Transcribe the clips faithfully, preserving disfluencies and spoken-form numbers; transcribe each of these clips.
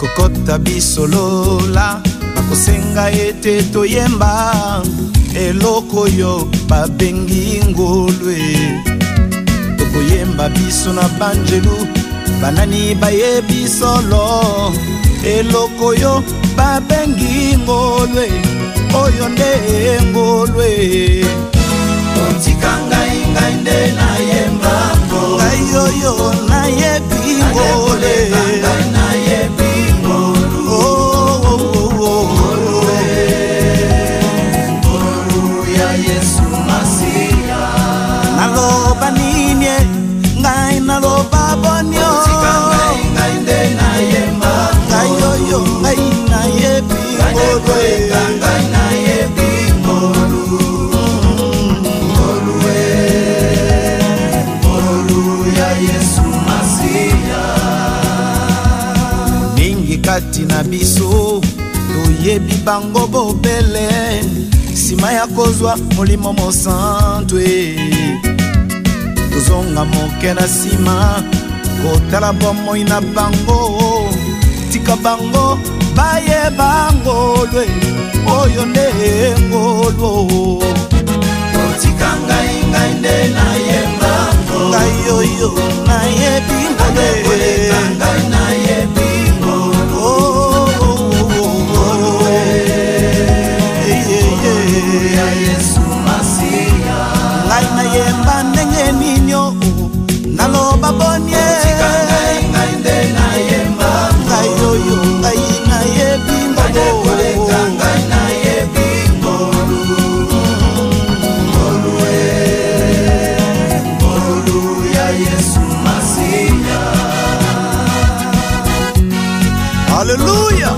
ekokota biso lola bakosenga ete toyemba eloko yo babengi ngolwe tokoyemba biso na banjelu banani bayebi solo eloko yo babengi ngolwe oyo nde ngolwe otika ngai ngai nde nayemba ngai yoyo nayebi ngolwe nayebi ngolwe ngolwe ngolwe ya Yesu Masiya naloba nini ngai naloba bonyo otika ngai ngai nde nayemba ngai yoyo ngai nayebi ngolwe ngai nayebi kati na biso toyebi bango bobele sima ya kozwa molimo mosantwe tozonga moke na sima kotala bomoi na bango tika bango bayeba ngolwe oyo nde ngolwo otika ngai ngai nde nayemba ngai yoyo nayebi ngolwe ngai nayebi yemba ndenge ninyo naloba bonye ngai nde nayemba ngai yoyo ngai nayebi ngolo ngai nayebi ngolo ngolo ngolo ya Yesu Masiya. Hallelujah.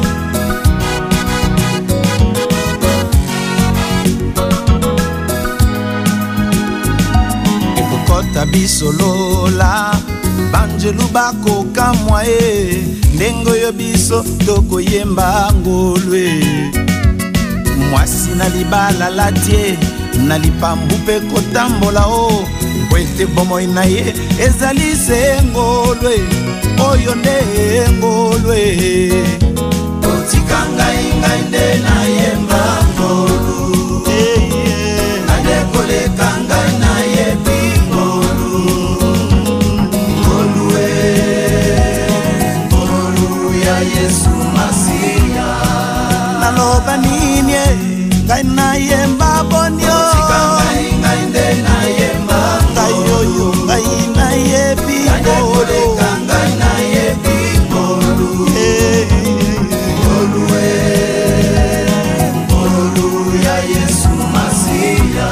Biso lola banjelu bako kamwa e ndengo yo biso toko yemba ngolwe mwasi na libala latie na lipambu pe kotambola o kwete bomoi na ye ezali se ngolwe oyo nde ngolwe otika ngai ngai nde na yemba ngolwe ade koleka ngai na yebi Yesu Masiya naloba nini ngai nayemba bonyo otika ngai ngai nde nayemba ngai yoyo ngai nayebi ngolo ngai nayebi ngolo ngolo ngolo ya Yesu Masiya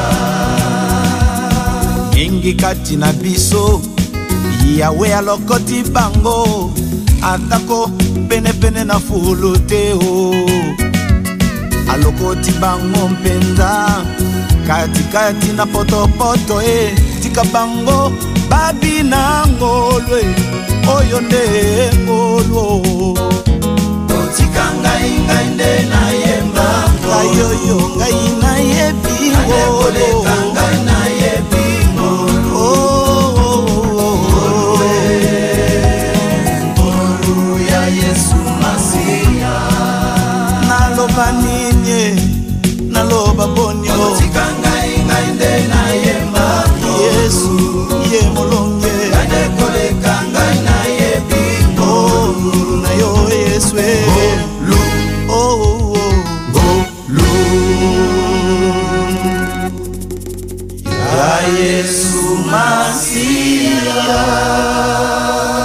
ingi kati na biso yawe alokoti bango atako pene pene na fulu teo alokoti bango mpenza kati kati na poto poto e tika bango babi na ngolwe oyo nde ngolwo otika ngai ngai nde nayemba ngai yoyo ngai nayebi ngolwe ngai nayebi ngolwo naloba ninye naloba bonyo otika ngai ngai nde nayemba Yesu ye molonge ade koleka ngai nayebi ngolu na yo Yesu lu oh ngolu ya Yesu Masiya.